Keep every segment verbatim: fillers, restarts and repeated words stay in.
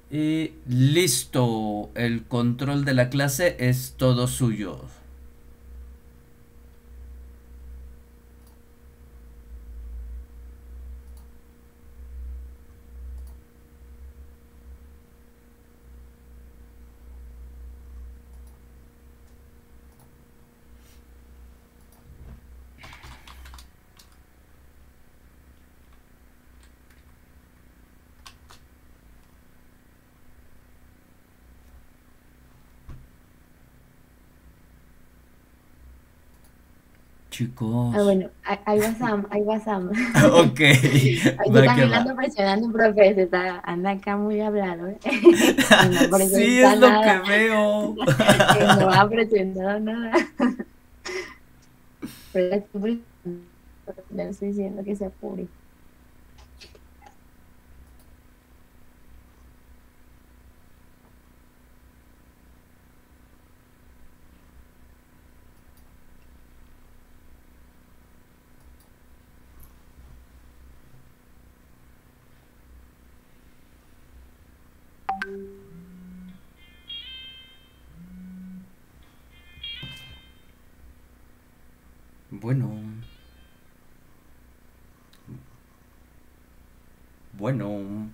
Y listo, el control de la clase es todo suyo. Ah, Chicos. bueno, ahí ahí va Sam, ahí va Sam. Ok, Yo va que también va. la ando presionando, profe, se está, anda acá muy hablado, ¿eh? Y no Sí, presenta es lo que nada, veo. y no ha presentado nada. Pero la estoy presionando, le estoy diciendo que se apure. Bueno, bueno.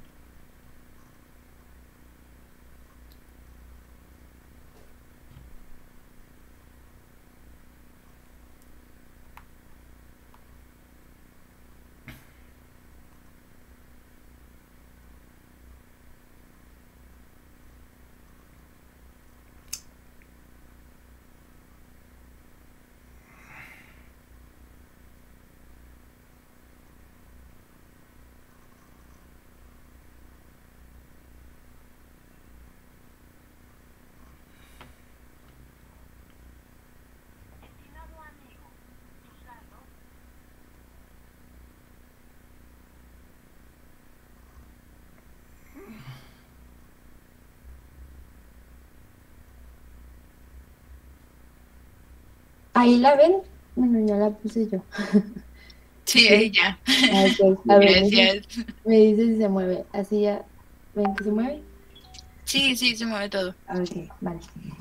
Ahí la ven, bueno, ya la puse yo. Sí, Ok, ahí ya. ah, ok, a ver, me dice, Gracias. me dice si se mueve, así ya, ¿ven que se mueve? Sí, sí, se mueve todo. Ah, ok, vale.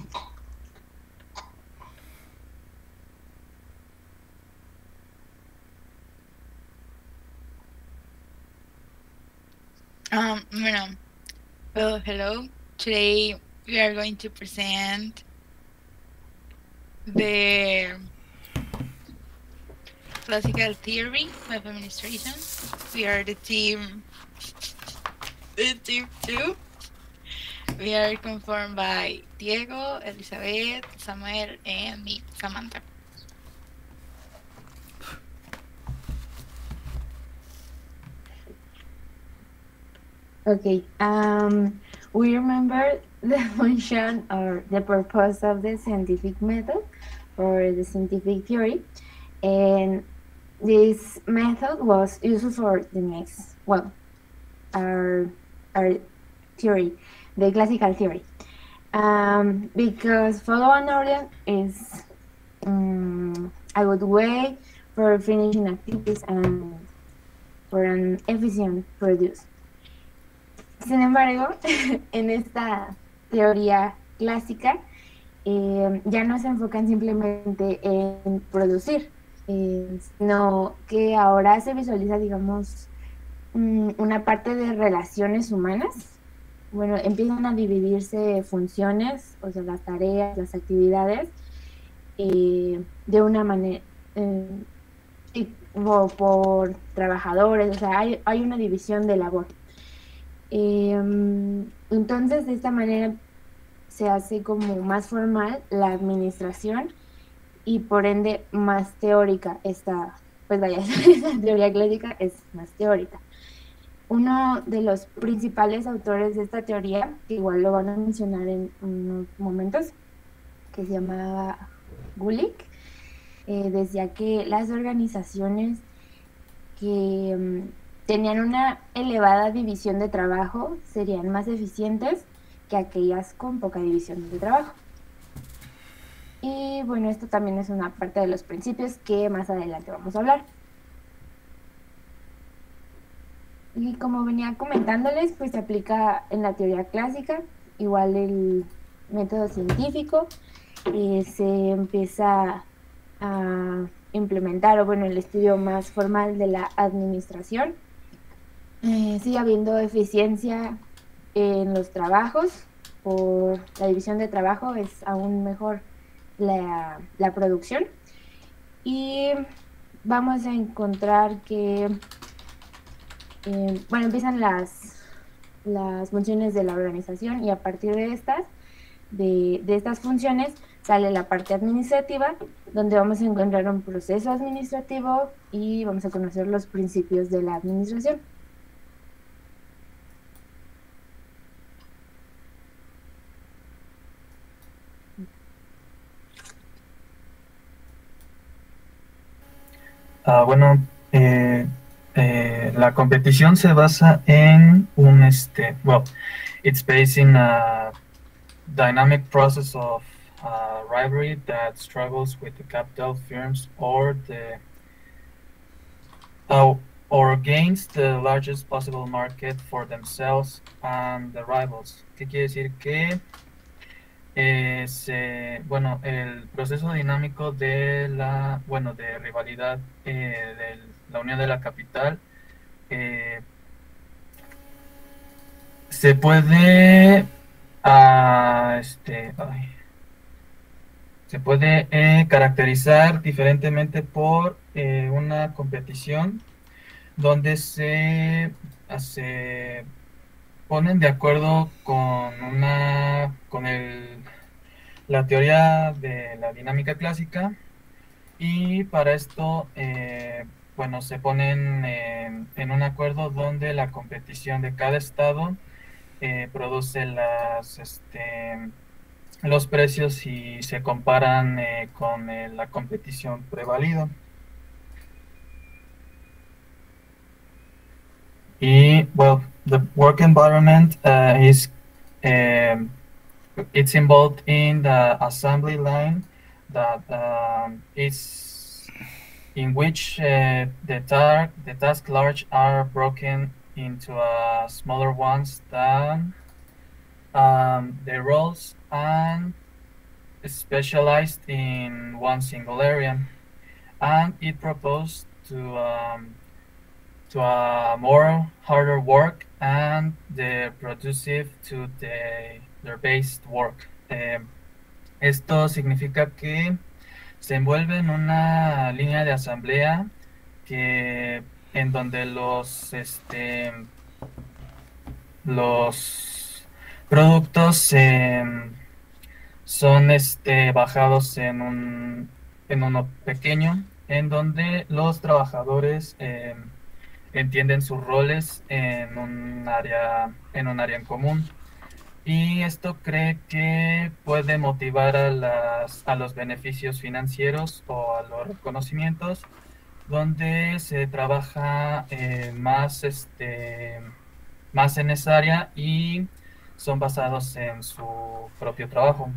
Um, bueno, well, hello. Today we are going to present the classical theory of administration. We are the team, the team two. We are conformed by Diego, Elizabeth, Samuel, and me, Samantha. Okay, um, we remember the function or the purpose of the scientific method or the scientific theory, and this method was used for the next, well, our, our theory, the classical theory, um, because follow an order is um, a good way for finishing activities and for an efficient produce. Sin embargo, en esta teoría clásica eh, ya no se enfocan simplemente en producir, eh, sino que ahora se visualiza, digamos, mm, una parte de relaciones humanas. Bueno, empiezan a dividirse funciones, o sea, las tareas, las actividades, eh, de una manera, eh, sí, o por trabajadores, o sea, hay, hay una división de labor. Em, entonces, de esta manera se hace como más formal la administración y por ende más teórica esta, pues vaya, esta teoría clásica es más teórica. Uno de los principales autores de esta teoría, que igual lo van a mencionar en unos momentos, que se llamaba Gulick, eh, decía que las organizaciones que um, tenían una elevada división de trabajo serían más eficientes que aquellas con poca división de trabajo. Y bueno, esto también es una parte de los principios que más adelante vamos a hablar. Y como venía comentándoles, pues se aplica en la teoría clásica, igual el método científico, eh, se empieza a implementar, o bueno, el estudio más formal de la administración. Eh, sigue habiendo eficiencia en los trabajos, por la división de trabajo es aún mejor la, la producción. Y vamos a encontrar que, eh, bueno, empiezan las, las funciones de la organización y a partir de estas, de, de estas funciones sale la parte administrativa, donde vamos a encontrar un proceso administrativo y vamos a conocer los principios de la administración. Ah, bueno, eh, eh, la competición se basa en un, este, well, it's based in a dynamic process of uh, rivalry that struggles with the capital firms or the uh, or gains the largest possible market for themselves and the rivals. ¿Qué quiere decir? Que eh, se, bueno, el proceso dinámico de la, bueno, de rivalidad eh, de la unión de la capital eh, se puede, ah, este, ay, se puede eh, caracterizar diferentemente por eh, una competición donde se, se ponen de acuerdo con una, con el, la teoría de la dinámica clásica y para esto, eh, bueno, se ponen en, en un acuerdo donde la competición de cada estado eh, produce las, este, los precios y se comparan eh, con eh, la competición prevalida. Y, well, the work environment uh, is um, it's involved in the assembly line that um, is in which uh, the, tar the task large are broken into uh, smaller ones than um, the roles and specialized in one single area. And it proposed to um, to a more harder work and the producive to the their based work. Eh, esto significa que se envuelve en una línea de asamblea que en donde los este los productos eh, son este bajados en un en uno pequeño en donde los trabajadores eh, entienden sus roles en un área en un área en común. Y esto cree que puede motivar a, las, a los beneficios financieros o a los reconocimientos, donde se trabaja eh, más, este, más en esa área y son basados en su propio trabajo.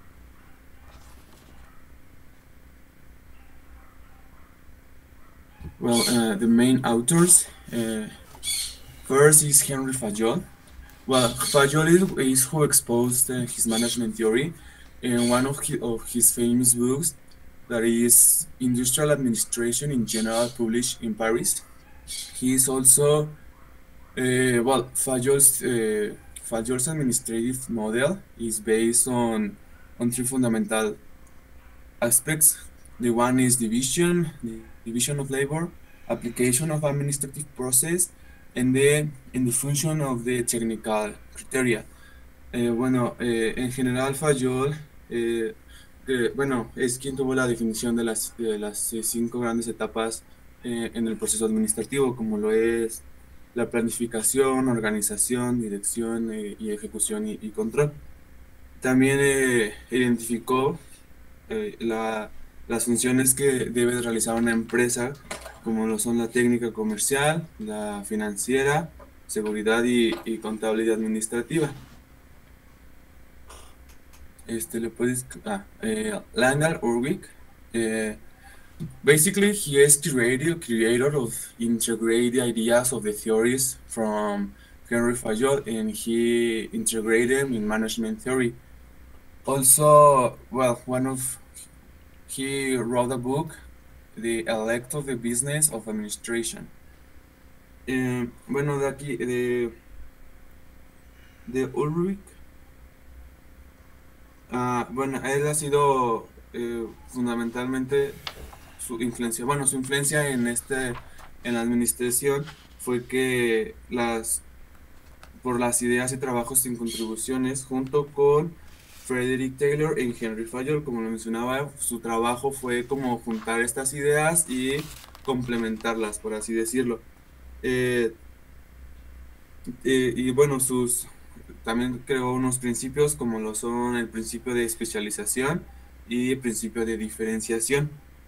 Well, uh, the main authors, uh, first is Henry Fayol. Well, Fayol is, is who exposed uh, his management theory in one of his, of his famous books, that is Industrial Administration in General, published in Paris. He is also, uh, well, Fayol's, uh, Fayol's administrative model is based on, on three fundamental aspects. The one is division, the division of labor, application of administrative process, and the, and the function of the technical criteria. Eh, bueno, eh, en general Fayol, eh, que, bueno, es quien tuvo la definición de las, de las eh, cinco grandes etapas eh, en el proceso administrativo, como lo es la planificación, organización, dirección eh, y ejecución y, y control. También eh, identificó eh, la, las funciones que debe realizar una empresa, como lo son la técnica comercial, la financiera, seguridad y, y contabilidad administrativa. Este, le puedes, ah, eh, Landal Urwick, eh, Basically, he is creative creator of integrate the ideas of the theories from Henry Fayol, and he integrated them in management theory. Also, well, one of he wrote a book, The Elect of the Business of Administration. Eh, bueno, de aquí, de, de Ulrich, ah, bueno, él ha sido eh, fundamentalmente su influencia, bueno, su influencia en este, en la administración fue que las, por las ideas y trabajos sin contribuciones, junto con Frederick Taylor y Henry Fayol, como lo mencionaba, su trabajo fue como juntar estas ideas y complementarlas, por así decirlo. Eh, eh, y bueno, sus también creó unos principios como lo son el principio de especialización y el principio de diferenciación.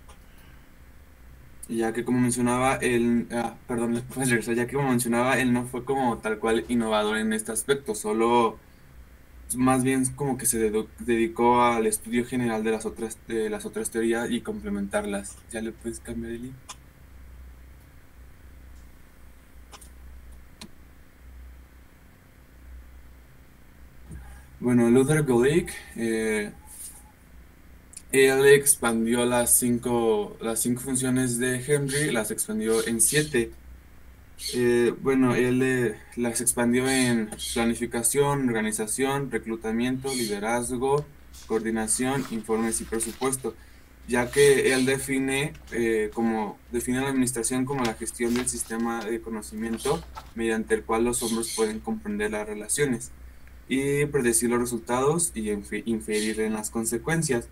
Ya que como mencionaba, él, ah, perdón, después regresar, ya que como mencionaba, él no fue como tal cual innovador en este aspecto, solo más bien como que se dedo- dedicó al estudio general de las otras, de las otras teorías y complementarlas. ¿Ya le puedes cambiar, Eli? Bueno, Luther Gulick, eh, él expandió las cinco, las cinco funciones de Henry, las expandió en siete. Eh, bueno, él eh, las expandió en planificación, organización, reclutamiento, liderazgo, coordinación, informes y presupuesto, ya que él define eh, como define la administración como la gestión del sistema de conocimiento mediante el cual los hombres pueden comprender las relaciones y predecir los resultados y infe- inferir en las consecuencias.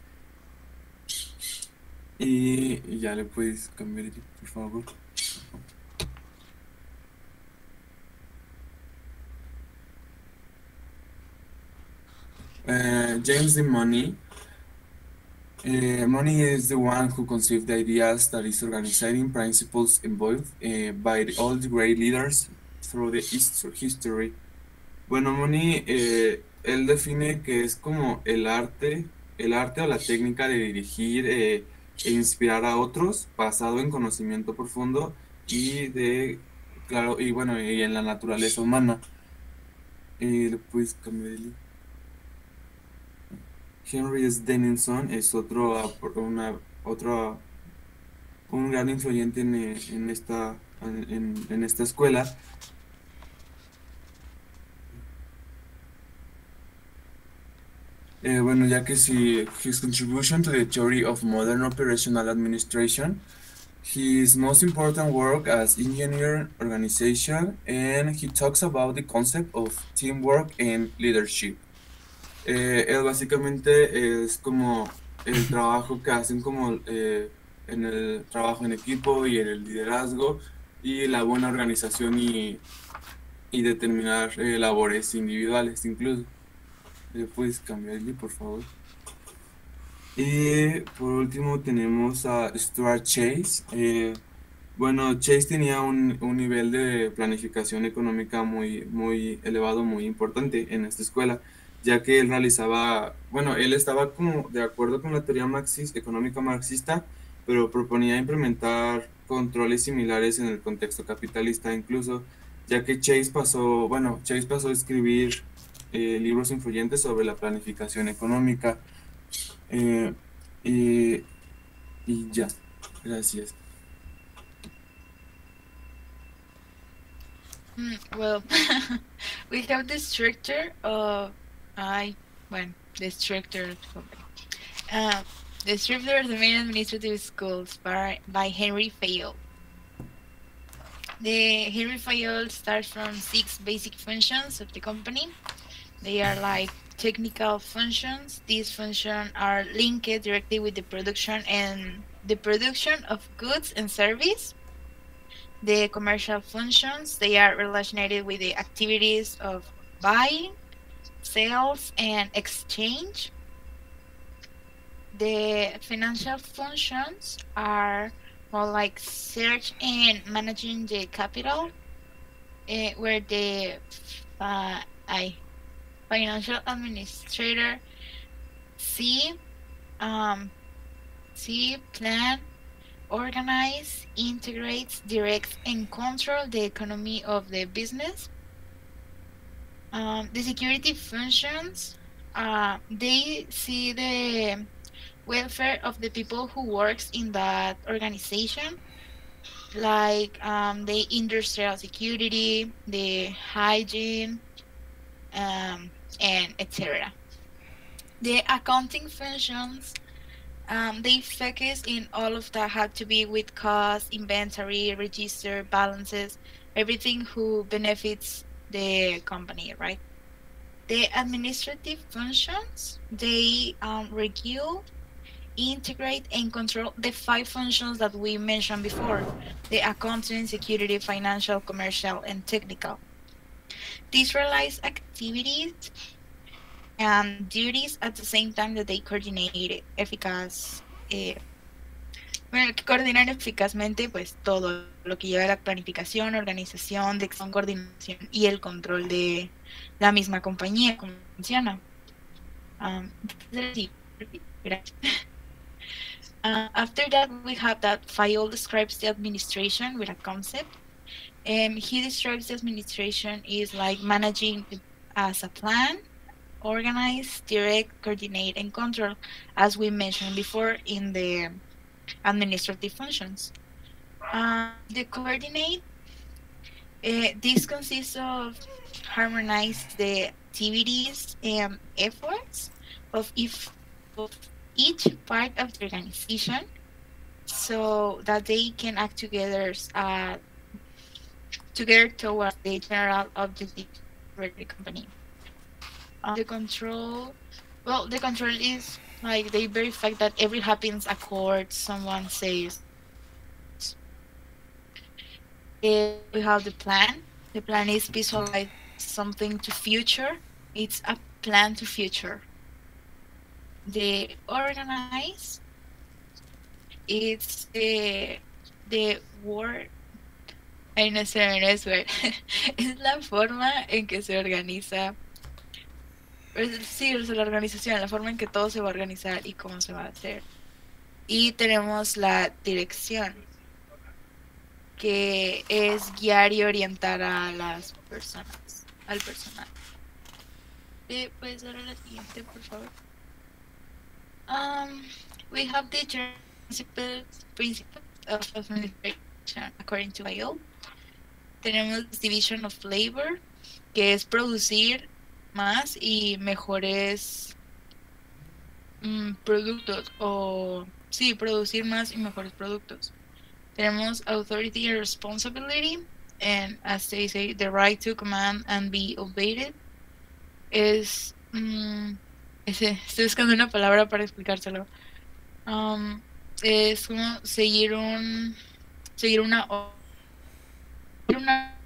Y, y ya le puedes cambiar, por favor. Uh, James D. Money. Uh, Money is the one who conceived the ideas that is organizing principles involved uh, by the- all the great leaders through the hist- history. Bueno, Money, eh, él define que es como el arte, el arte o la técnica de dirigir eh, e inspirar a otros basado en conocimiento profundo y de, claro, y bueno, y en la naturaleza humana. Y después cambié el- Henry S. Denison es otro, apor- una, otro, un gran influyente en, eh, en esta, en, en esta escuela. Eh, bueno, ya que si his contribution to the theory of modern operational administration, his most important work as engineer organization, and he talks about the concept of teamwork and leadership. Eh, él básicamente es como el trabajo que hacen como eh, en el trabajo en equipo y en el liderazgo y la buena organización y, y determinar eh, labores individuales incluso. Eh, ¿puedes cambiarle, por favor? Y por último tenemos a Stuart Chase. Eh, bueno, Chase tenía un, un nivel de planificación económica muy, muy elevado, muy importante en esta escuela, ya que él realizaba, bueno, él estaba como de acuerdo con la teoría marxista, económica marxista, pero proponía implementar controles similares en el contexto capitalista incluso, ya que Chase pasó, bueno, Chase pasó a escribir eh, libros influyentes sobre la planificación económica. Eh, y, y ya, gracias. Mm, well, we have the structure of I well the structure of uh, the structure of the main administrative schools by by Henry Fayol. The Henry Fayol starts from six basic functions of the company. They are like technical functions. These functions are linked directly with the production and the production of goods and service. The commercial functions, they are related with the activities of buying, sales, and exchange. The financial functions are more like search and managing the capital, uh, where the uh, I, financial administrator see, um, see, plan, organize, integrates, directs, and control the economy of the business. Um, the security functions, uh, they see the welfare of the people who works in that organization, like um, the industrial security, the hygiene, um, and et cetera. The accounting functions, um, they focus in all of that have to be with cost, inventory, register, balances, everything who benefits the company, right? The administrative functions, they um, regule, integrate, and control the five functions that we mentioned before: the accounting, security, financial, commercial, and technical. These realize activities and duties at the same time that they coordinate eficaz, eh, bueno, que coordinan eficazmente pues todo lo que lleva a la planificación, organización, dirección, coordinación y el control de la misma compañía, cómo funciona. Um, uh, after that, we have that Fayol describes the administration with a concept. And he describes the administration is like managing as a plan, organize, direct, coordinate, and control, as we mentioned before in the administrative functions. Uh, the coordinate, uh, this consists of harmonize the activities and efforts of each, of each part of the organization so that they can act together uh, together towards the general objective for the company. Uh, the control, well, the control is like they verify that every happens accord someone says. Uh, we have the plan. The plan is visualize something to future. It's a plan to future. The organize, it's the the word. Ay, no sé, no es word. Es la forma en que se organiza. Sí, es la organización, la forma en que todo se va a organizar y cómo se va a hacer. Y tenemos la dirección, que es guiar y orientar a las personas, al personal. Eh, ¿Puedes dar a la siguiente, por favor? Um, we have the general principles, principles of administration according to Fayol. Tenemos division of labor, que es producir más y mejores mm, productos, o sí, producir más y mejores productos. Tenemos authority and responsibility, and as they say, the right to command and be obeyed. Es, mm, ese, estoy buscando una palabra para explicárselo. Um, es como seguir un, seguir una, una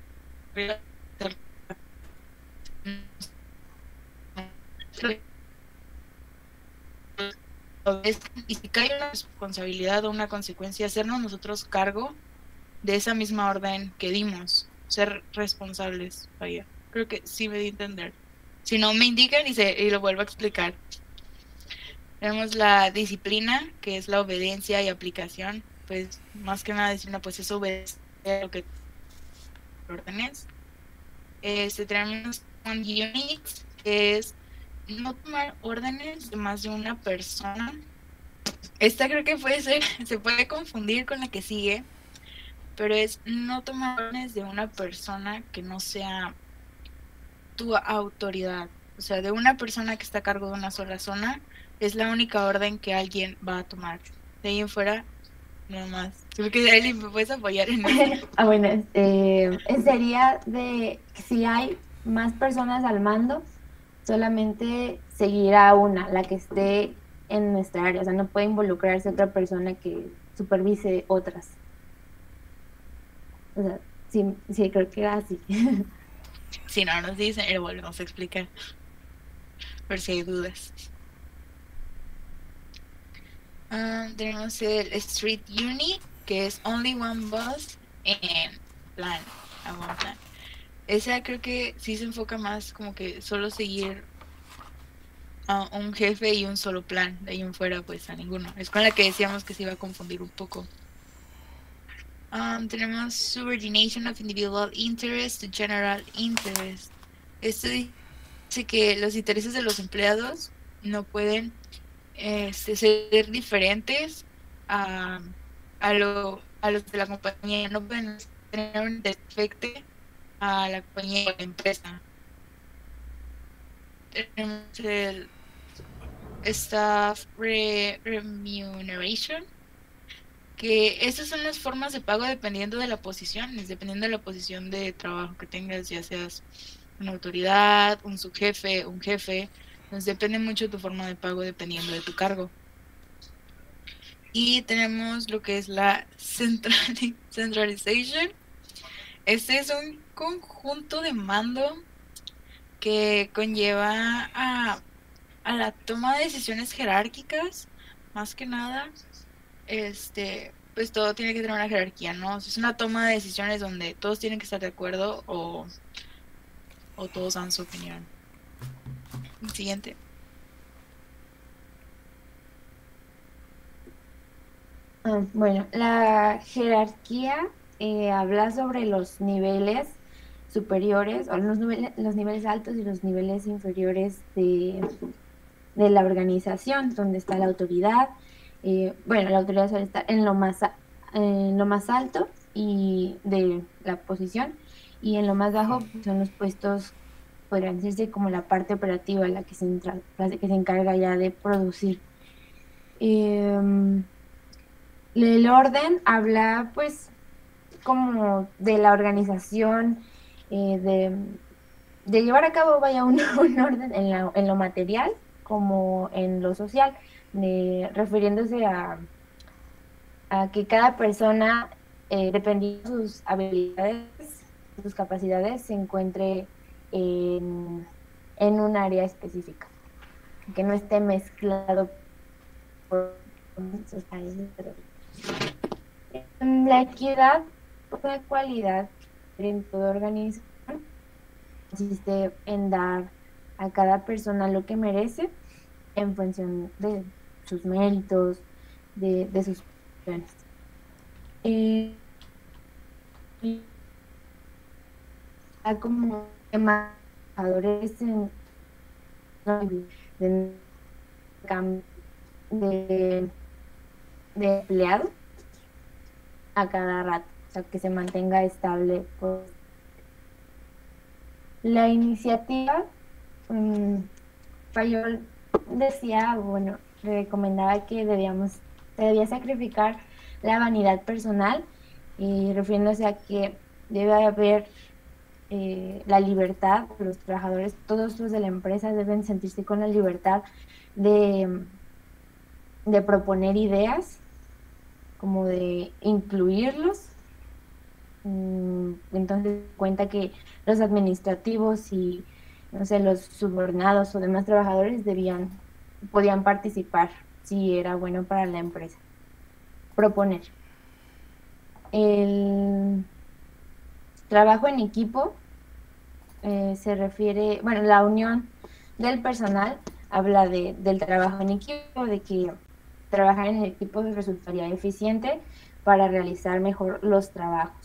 y si cae una responsabilidad o una consecuencia, hacernos nosotros cargo de esa misma orden que dimos, ser responsables. Vaya, creo que sí me di a entender. Si no, me indican y, se, y lo vuelvo a explicar. Tenemos la disciplina, que es la obediencia y aplicación. Pues más que nada disciplina, pues es obedecer lo que órdenes. Este, tenemos one unit, que es no tomar órdenes de más de una persona. Esta creo que puede ser, se puede confundir con la que sigue, pero es no tomar órdenes de una persona que no sea tu autoridad. O sea, de una persona que está a cargo de una sola zona, es la única orden que alguien va a tomar. De ahí en fuera, no más. Creo que Eli, ¿me puedes apoyar en eso? Ah, bueno, eh, sería de si hay más personas al mando, solamente seguir a una, la que esté en nuestra área. O sea, no puede involucrarse otra persona que supervise otras. O sea, sí, sí creo que era así. Si no nos dicen, lo volvemos a explicar. Por si hay dudas. Um, tenemos el Street Unit, que es Only One Boss and Plan. A one plan. Esa creo que sí se enfoca más como que solo seguir a un jefe y un solo plan. De ahí en fuera, pues a ninguno. Es con la que decíamos que se iba a confundir un poco. Um, tenemos subordination of individual interest to general interest. Esto dice que los intereses de los empleados no pueden este, ser diferentes a, a, lo, a los de la compañía, no pueden tener un defecto a la compañía o a la empresa. Tenemos el staff re remuneration, que estas son las formas de pago dependiendo de la posición, dependiendo de la posición de trabajo que tengas, ya seas una autoridad, un subjefe, un jefe. Entonces depende mucho de tu forma de pago dependiendo de tu cargo. Y tenemos lo que es la centrali centralization. Este es un conjunto de mando que conlleva a, a la toma de decisiones jerárquicas, más que nada. Este, pues todo tiene que tener una jerarquía, ¿no? Es una toma de decisiones donde todos tienen que estar de acuerdo o, o todos dan su opinión. Siguiente. Ah, bueno, la jerarquía eh, habla sobre los niveles superiores, o los niveles, los niveles altos y los niveles inferiores de, de la organización, donde está la autoridad. Eh, bueno, la autoridad suele estar en lo más, en lo más alto y de la posición, y en lo más bajo son los puestos, podrían decirse como la parte operativa, la que se, entra, la que se encarga ya de producir. Eh, el orden habla pues como de la organización, eh, de, de llevar a cabo vaya un, un orden en, la, en lo material como en lo social, de, refiriéndose a, a que cada persona, eh, dependiendo de sus habilidades, sus capacidades, se encuentre en, en un área específica, que no esté mezclado por sus áreas. La equidad, una cualidad en toda organización, consiste en dar a cada persona lo que merece en función de sus méritos, de, de sus acciones. Eh, como trabajadores en de, de, de empleado a cada rato, o sea, que se mantenga estable. Pues. La iniciativa, um, Fayol decía, bueno, recomendaba que debíamos, se debía sacrificar la vanidad personal, y refiriéndose a que debe haber eh, la libertad, los trabajadores, todos los de la empresa deben sentirse con la libertad de, de proponer ideas, como de incluirlos. Entonces cuenta que los administrativos y no sé, los subordinados o demás trabajadores debían, podían participar si era bueno para la empresa. Proponer. El trabajo en equipo eh, se refiere, bueno, la unión del personal habla de, del trabajo en equipo, de que trabajar en equipo resultaría eficiente para realizar mejor los trabajos.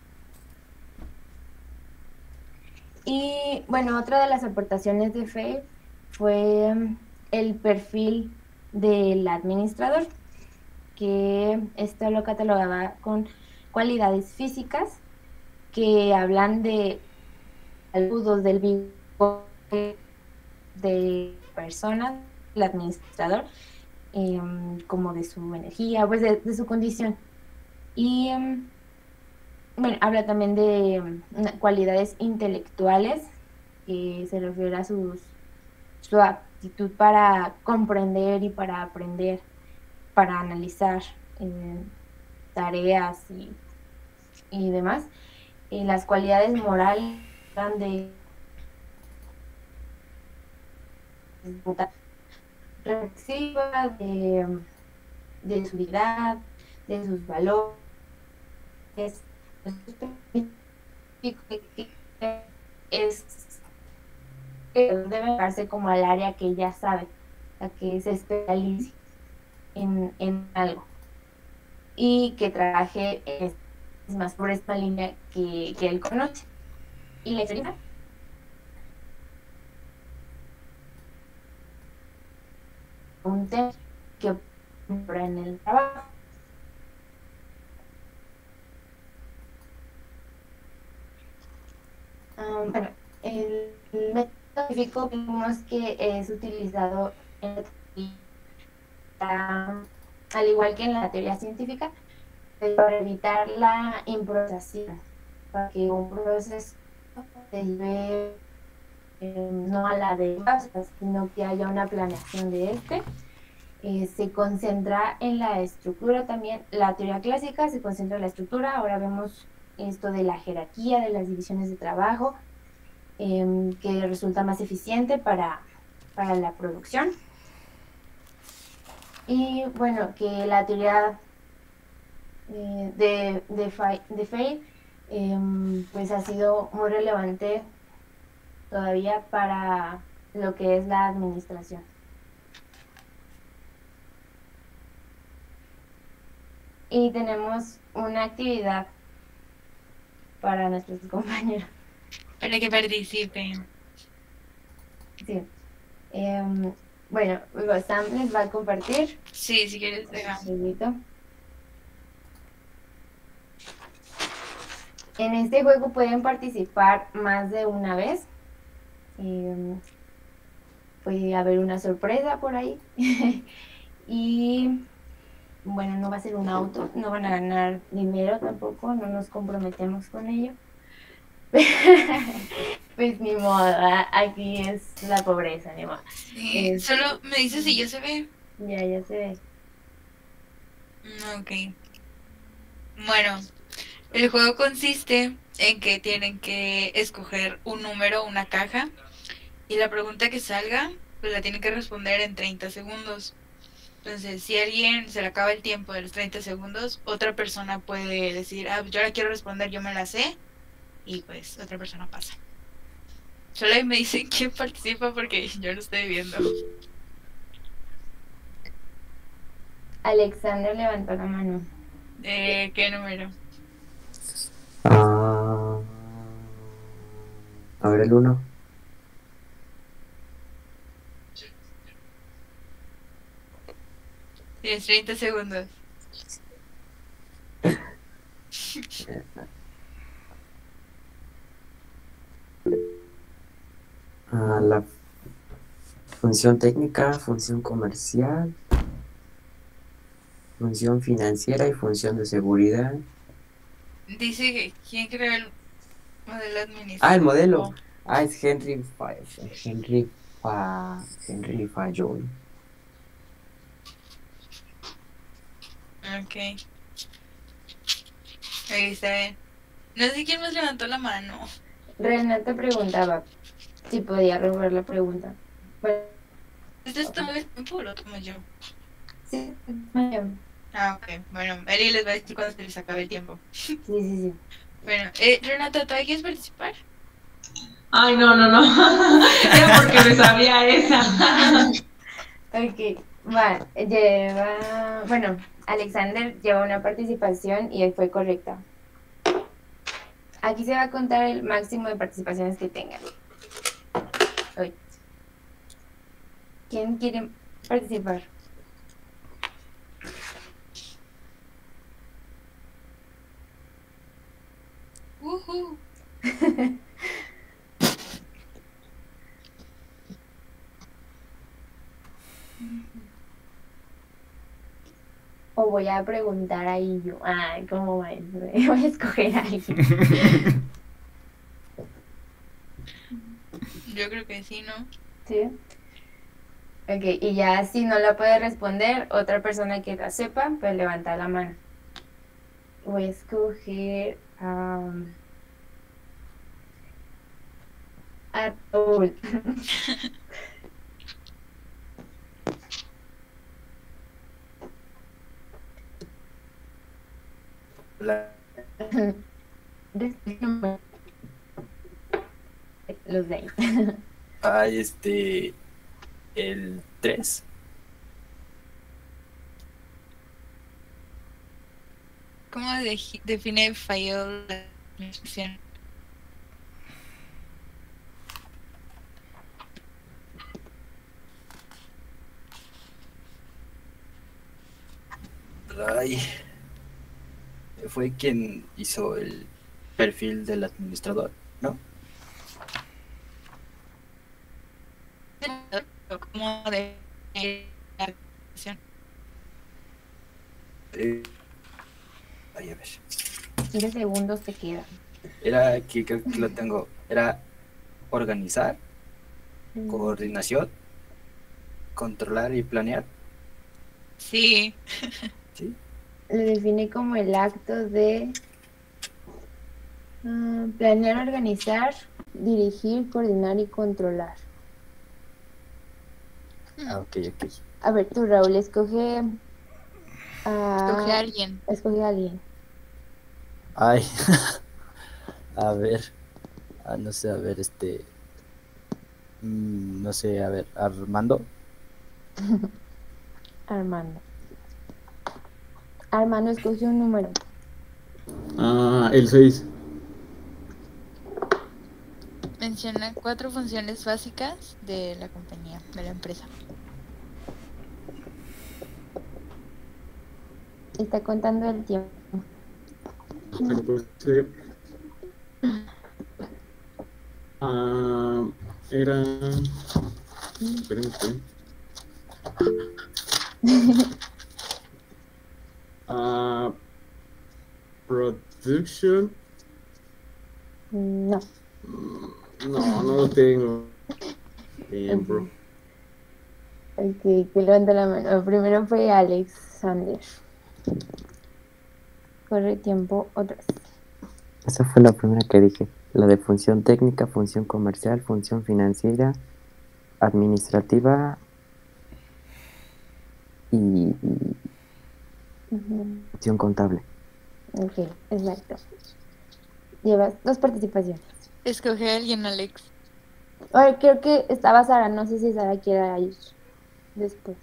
Y bueno, otra de las aportaciones de Fay fue el perfil del administrador, que esto lo catalogaba con cualidades físicas que hablan de saludos del bigote de personas, el administrador, eh, como de su energía, pues de, de su condición. Y bueno, habla también de um, cualidades intelectuales, que se refiere a sus, su aptitud para comprender y para aprender, para analizar eh, tareas y, y demás. Eh, las cualidades morales hablan de reflexiva, de, de su vida, de sus valores. Es que debe darse como al área que ella sabe, a que se especialice en, en algo y que trabaje en más por esta línea que, que él conoce. Y la historia un tema que ocurre en el trabajo. Um, bueno, el, el método científico vimos que es utilizado en la teoría, al igual que en la teoría científica, para evitar la improvisación, para que un proceso se lleve eh, no a la deriva, sino que haya una planeación de este. Eh, se concentra en la estructura también. La teoría clásica se concentra en la estructura. Ahora vemos esto de la jerarquía, de las divisiones de trabajo, eh, que resulta más eficiente para, para la producción. Y bueno, que la teoría eh, de, de, de Fay eh, pues ha sido muy relevante todavía para lo que es la administración. Y tenemos una actividad para nuestros compañeros. Para que participen. Sí. Eh, bueno, luego Sam les va a compartir. Sí, si quieres, deja. En este juego pueden participar más de una vez. Eh, puede haber una sorpresa por ahí. Y bueno, no va a ser un auto, no van a ganar dinero tampoco, no nos comprometemos con ello. Pues ni modo, aquí es la pobreza, ni modo. Sí, Eh, solo me dices si ya se ve. Ya, ya se ve. Ok. Bueno, el juego consiste en que tienen que escoger un número, una caja, y la pregunta que salga, pues la tienen que responder en treinta segundos. Entonces, si a alguien se le acaba el tiempo de los treinta segundos, otra persona puede decir, ah, yo la quiero responder, yo me la sé, y pues otra persona pasa. Solo ahí me dicen quién participa porque yo lo estoy viendo. Alexander levantó la mano. Eh, ¿qué número? Ah, a ver, el uno. Tienes treinta segundos. Ah, la función técnica, función comercial, función financiera y función de seguridad. Dice que quién creó el modelo administrativo. Ah, el modelo. Ah, es Henry Fa Henry Fa Henry Fayol. Ok. Ahí está bien. No sé quién más levantó la mano. Renata preguntaba si podía revolver la pregunta. Bueno, ¿Este es todo el tiempo o lo tomo yo? sí, sí, Ah, ok. Bueno, Eli les va a decir cuando se les acabe el tiempo. sí, sí. Bueno, eh, Renata, ¿tú quieres participar? Ay, no, no, no. Era porque me sabía esa. Ok, va, lleva, bueno, Alexander lleva una participación y fue correcta. Aquí se va a contar el máximo de participaciones que tengan. Uy. ¿Quién quiere participar? Uh-huh. O voy a preguntar ahí yo. Ay, ¿cómo va eso? Voy a escoger a alguien. Yo creo que sí, ¿no? ¿Sí? Ok, y ya si no la puede responder, otra persona que la sepa, pues levanta la mano. Voy a escoger um, a Raúl. Los de Hay este. El tres. ¿Cómo de- define Fayol la administración? Ay, fue quien hizo el perfil del administrador, ¿no? ¿Cómo define la administración? Eh, ay, a ver. quince segundos te quedan. Era aquí, creo que lo tengo. Era organizar, Mm, coordinación, controlar y planear. Sí. ¿Sí? Lo define como el acto de ah, planear, organizar, dirigir, coordinar y controlar. Ah, ok, ok. A ver, tú, Raúl, escoge a... Escoge a alguien. escoge a alguien. Ay, a ver. Ah, no sé, a ver, este. mm, no sé, a ver, Armando. Armando. Armando, escoge un número. Ah, el seis. Menciona cuatro funciones básicas de la compañía, de la empresa. Está contando el tiempo. Pero puede ser. Ah, era. Esperen, esperen. Ah, production. No. No, no lo tengo. Tiempo. Ok, que levanta la mano. Primero fue Alexander. Corre tiempo otra vez. Esa fue la primera que dije. La de función técnica, función comercial, función financiera, administrativa y, y Ujú. función contable. Ok, exacto. Llevas dos participaciones. Escoge a alguien, Alex. Ahora creo que estaba Sara, no sé si Sara quiera ir después.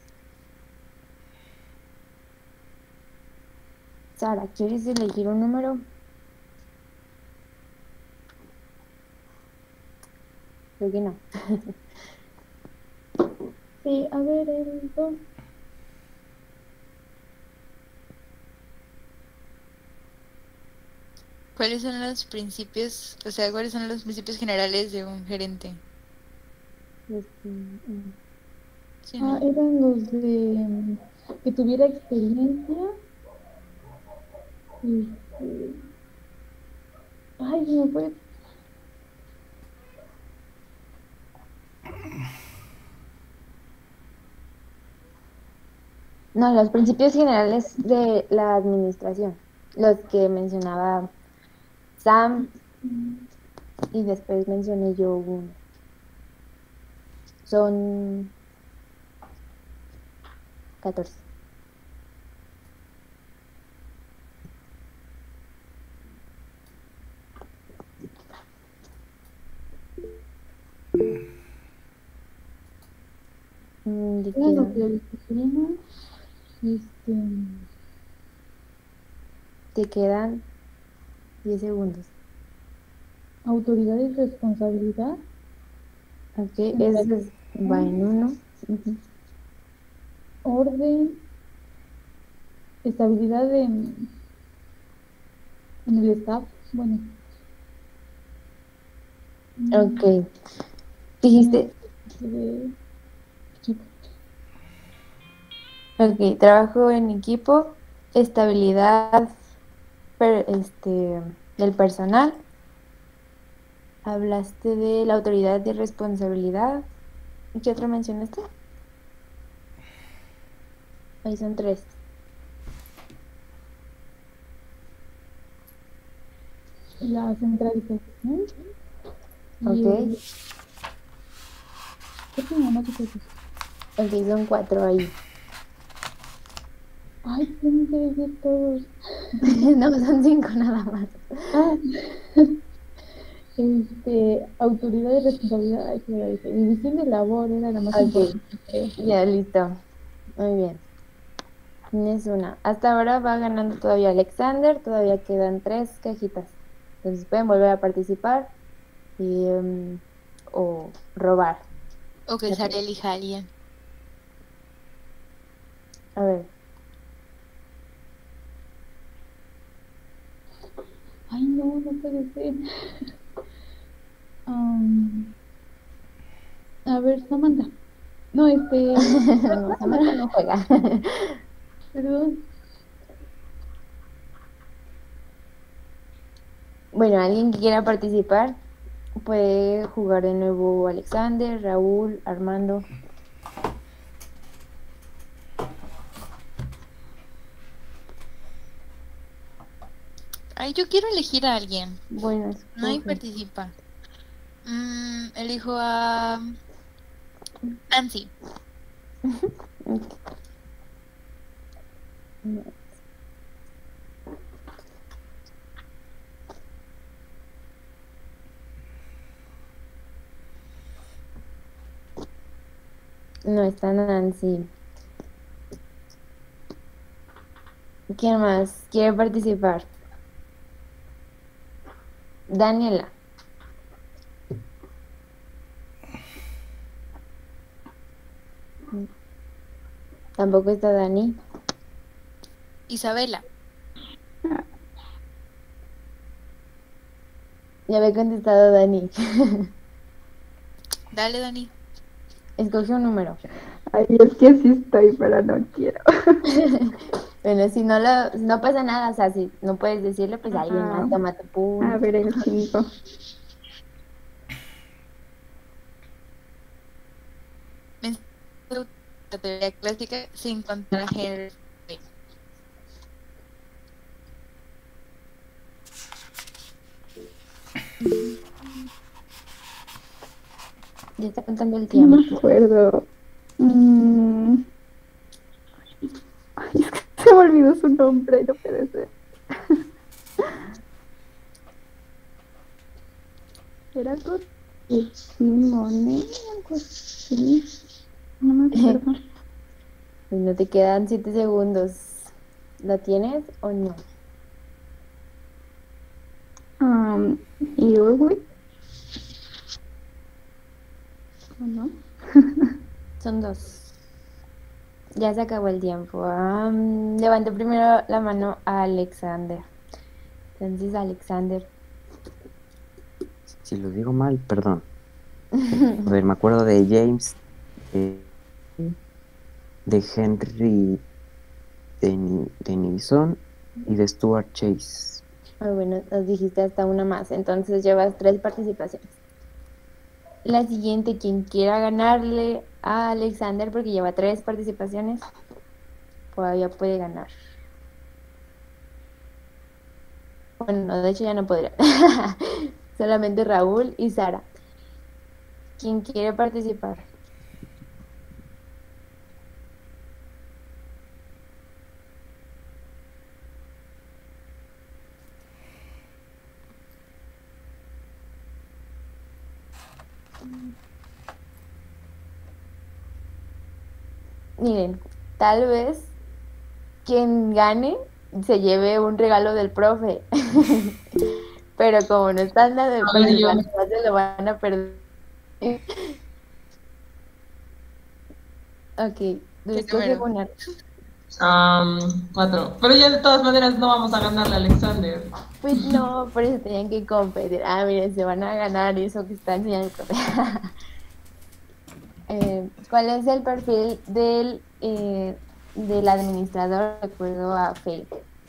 Sara, ¿quieres elegir un número? Creo que no. Sí, a ver, el dos. ¿Cuáles son los principios, o sea, cuáles son los principios generales de un gerente? Este, mm, Sí, Ah, ¿no? eran los de mm, que tuviera experiencia. Este, ay, se me fue. No, los principios generales de la administración, los que mencionaba Sam y después mencioné yo uno. Son catorce. Mm, ¿de qué Eran los edad? de disciplina. Este, Te quedan diez segundos. autoridad y responsabilidad. Ok, ese es, va en uno. Ujú. Orden, estabilidad en, en el staff. Bueno, Ok. Dijiste, de equipo. ok, trabajo en equipo, estabilidad per- este, del personal. Hablaste de la autoridad de responsabilidad. ¿Y qué otro mencionaste? Ahí son tres. La centralización. Y Ok, el- ¿qué tengo? No sé qué es. ok, son cuatro ahí. Ay, tienen que decir todos. No, son cinco nada más. Ah, este, autoridad y responsabilidad. Ay, sí, ya dije. División de labor era la más Ok, importante, creo. ya listo. Muy bien. Tienes una. Hasta ahora va ganando todavía Alexander, todavía quedan tres cajitas. Entonces pueden volver a participar y, um, o robar. O que Sara elija a alguien. A ver. Ay, no, no puede ser. Um, a ver, Samantha. No, este. No, Samantha no juega. Perdón. Bueno, alguien que quiera participar puede jugar de nuevo Alexander, Raúl, Armando. Ay, yo quiero elegir a alguien. Bueno, Nadie escoge. participa. Mm, elijo a Nancy. No está Nancy. ¿Quién más quiere participar? Daniela. Tampoco está Dani. Isabela. Ya había contestado Dani. Dale, Dani. Escoge un número. Ay, es que sí estoy, pero no quiero. Bueno, si no lo, si no pasa nada, o sea, si no puedes decirle, pues alguien Ajá. más toma tu punto. A ver, el cinco. Categoría clásica sin contar a Henry. Ya está contando el No tiempo. me acuerdo. Mm. Ay, es que se me olvidó su nombre, no puede ser. Era con Simone, algo así. No me acuerdo. Pues no te quedan siete segundos. ¿La tienes o no? Um, ¿Y Uruguay? ¿O no? Son dos. Ya se acabó el tiempo. Um, levante primero la mano a Alexander. Entonces, Alexander. Si lo digo mal, perdón. A ver, me acuerdo de James, de, de Henry Deni- Denison y de Stuart Chase. Ah, bueno, nos dijiste hasta una más. Entonces llevas tres participaciones. La siguiente, quien quiera ganarle a Alexander, porque lleva tres participaciones, todavía puede ganar. Bueno, no, de hecho ya no podría. Solamente Raúl y Sara. ¿Quién quiere participar? Miren, tal vez quien gane se lleve un regalo del profe. Pero como no están la de A ver, yo. participantes, se lo van a perder. Ok, escoge número? una. Am, cuatro. Pero ya de todas maneras no vamos a ganarle a Alexander. Pues no, por eso tenían que competir. Ah, miren, se van a ganar eso que está enseñando el profe. Eh, ¿cuál es el perfil del, eh, del administrador de acuerdo a Faith?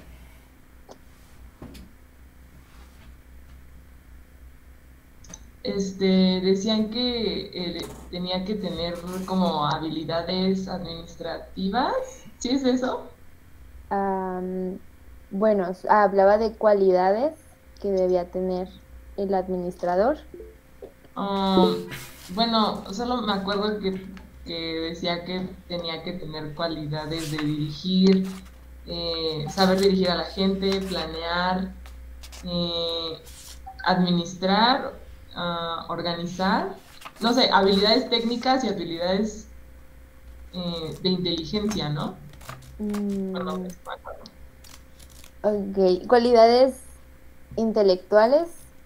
Este, decían que eh, tenía que tener como habilidades administrativas. ¿Sí es eso? Am, bueno, s- hablaba de cualidades que debía tener el administrador. Um, bueno, solo me acuerdo que, que decía que tenía que tener cualidades de dirigir, eh, saber dirigir a la gente, planear, eh, administrar, ah, organizar, no sé, habilidades técnicas y habilidades eh, de inteligencia, ¿no? Bueno, Mm, es me acuerdo. ok. Cualidades intelectuales,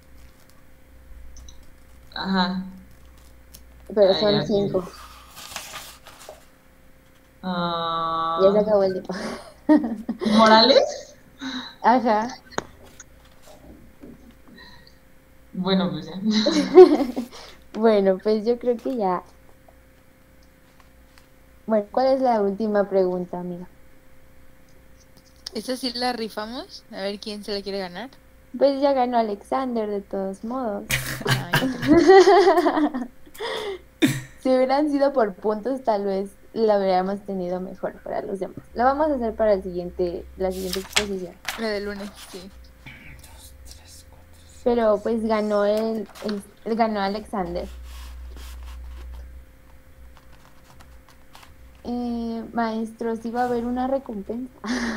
Ajá. pero Ah, son ya, sí. cinco. Ya se Ah, acabó el tiempo. ¿Morales? Ajá. Bueno, pues ya. Bueno, pues yo creo que ya. Bueno, ¿cuál es la última pregunta, amiga? ¿Esta sí la rifamos? A ver quién se la quiere ganar. Pues ya ganó Alexander de todos modos. Ay, no te creas. Si hubieran sido por puntos, tal vez la habríamos tenido mejor para los demás. Lo vamos a hacer para el siguiente, la siguiente exposición. La del lunes, sí. Pero pues ganó el, el- el- ganó Alexander. Eh, maestro, sí va a haber una recompensa.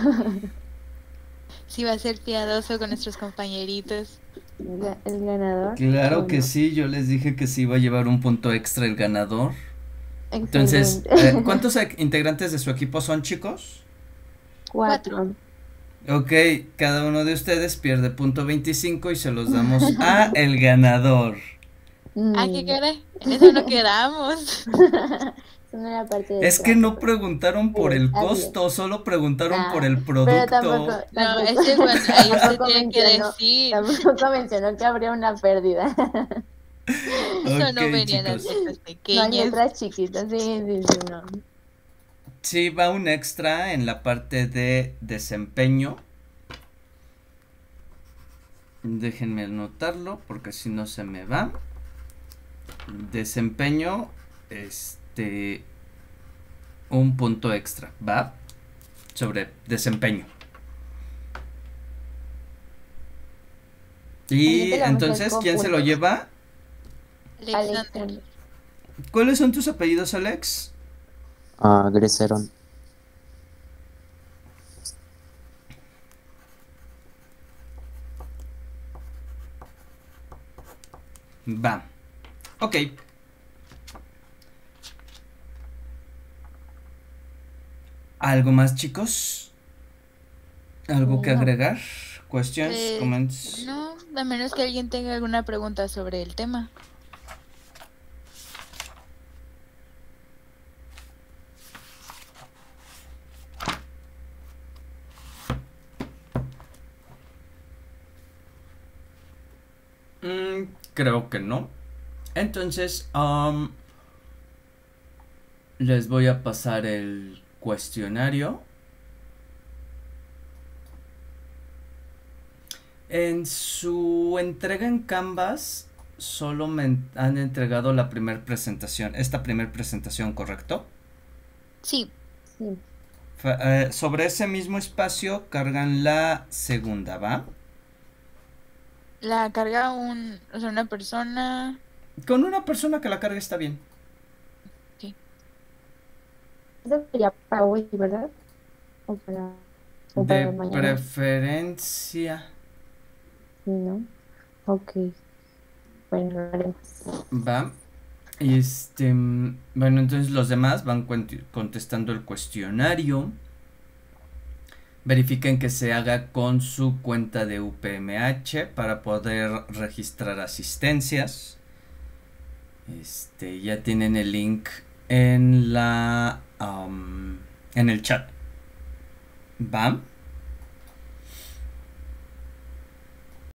Sí, va a ser piadoso con nuestros compañeritos. Ga- El ganador. Claro ¿O que no? sí, yo les dije que sí iba a llevar un punto extra el ganador. Entonces, Excelente. eh, ¿cuántos e- integrantes de su equipo son, chicos? Cuatro. Ok, cada uno de ustedes pierde punto veinticinco y se los damos a el ganador. Ah, ¿qué Mm. caray? En eso no quedamos. Eso no era parte del Es que trato, no pero preguntaron por pero el está bien. costo, solo preguntaron por Ah, el pero tampoco, producto. No, tampoco, es que cuando ahí usted tampoco tiene que mencionó, decir. tampoco mencionó que habría una pérdida. Eso no Ok, venía en las chicos. letras No hay pequeñas. letras chiquitas, sí, sí, sí, no. Sí, va un extra en la parte de desempeño. Déjenme anotarlo porque si no se me va. Desempeño, este, un punto extra, ¿va? Sobre desempeño. Y Ahorita le vamos a hacer entonces, con ¿quién se lo puntos. lleva? Alexander. Alexander. ¿Cuáles son tus apellidos, Alex? Ah, Greseron. Va. Ok. ¿Algo más, chicos? ¿Algo que No. agregar? ¿Questions? Pues, ¿Comments? no, a menos que alguien tenga alguna pregunta sobre el tema. Mm, creo que no. Entonces, um, les voy a pasar el cuestionario. En su entrega en Canvas, solo me han entregado la primera presentación, esta primera presentación, ¿correcto? Sí, Sí. Fa- eh, sobre ese mismo espacio cargan la segunda, ¿va? la carga un, o sea, una persona. Con una persona que la cargue está bien. Eso sería para hoy, ¿verdad? O para, o para De mañana. preferencia. Sí, ¿no? Ok. Bueno, lo haremos. Va. Y este, mm, bueno, entonces los demás van cuent- contestando el cuestionario. Verifiquen que se haga con su cuenta de U P M H para poder registrar asistencias. Este, ya tienen el link en la, um, en el chat. ¿Va?